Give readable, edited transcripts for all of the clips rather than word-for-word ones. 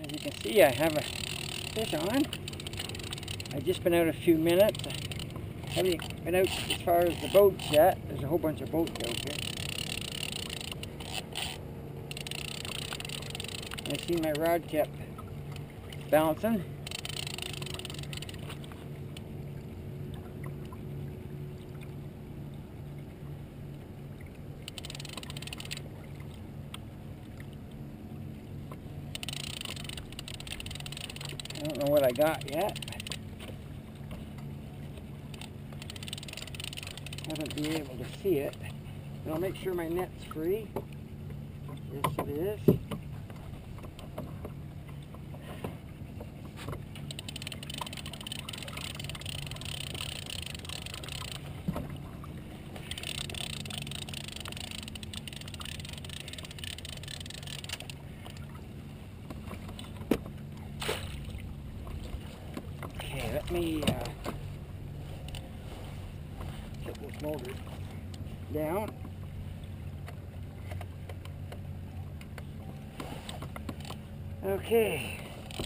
As you can see, I have a fish on. I've just been out a few minutes. I haven't been out as far as the boats yet. There's a whole bunch of boats out here. I see my rod kept bouncing. I don't know what I got yet. Haven't been able to see it. But I'll make sure my net's free. Yes, it is. Okay, let me get this motor down. Okay.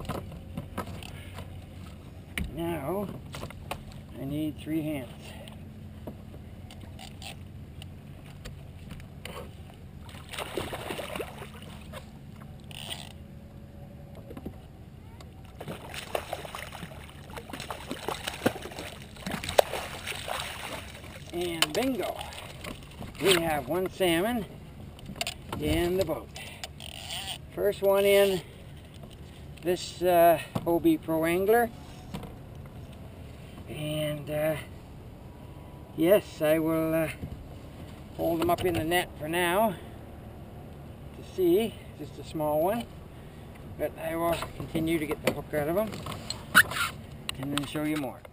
Now I need 3 hands. And bingo, we have 1 salmon in the boat. First one in this Hobie Pro Angler. And yes, I will hold them up in the net for now to see, just a small one. But I will continue to get the hook out of them and then show you more.